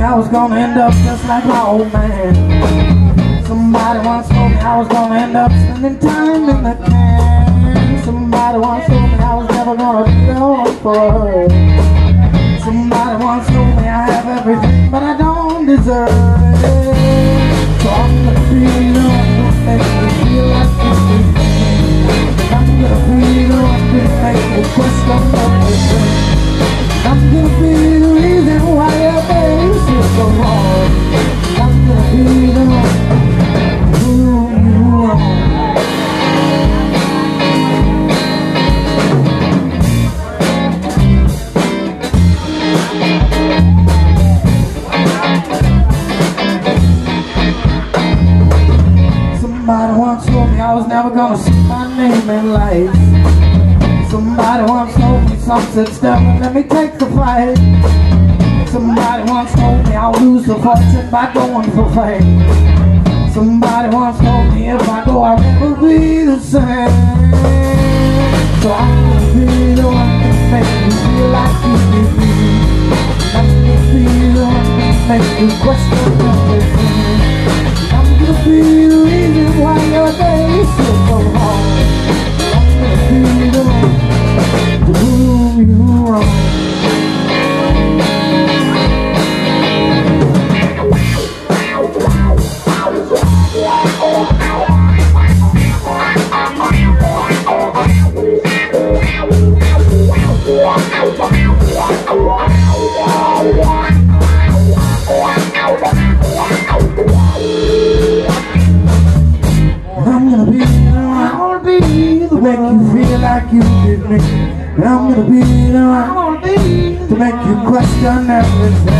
I was gonna end up just like my old man. Somebody once told me I was gonna end up spending time in the can. Somebody once told me I was never gonna be the one for her. Somebody once told me I have everything, but I don't deserve it. So I'm gonna be the one who makes me feel like this is me. I'm gonna be the one who makes me question everything. I'm gonna be the reason why your face is so wrong. I'm gonna be the one who you are. Somebody once told me I was never gonna see my name in lights. Somebody once told me Sunset Tavern, let me take the fight. Somebody once told me I'll lose the fortune by going for fame. Somebody once told me if I go I'll never be the same. So I'm gonna be the one that makes you feel like you did me. I'm gonna be the one that makes you question everything. I'm gonna be the reason why your days is so hard. I'm gonna be the one to prove you wrong. I'm gonna be the one to make you feel like you did me. And I'm gonna be the one to make you question everything.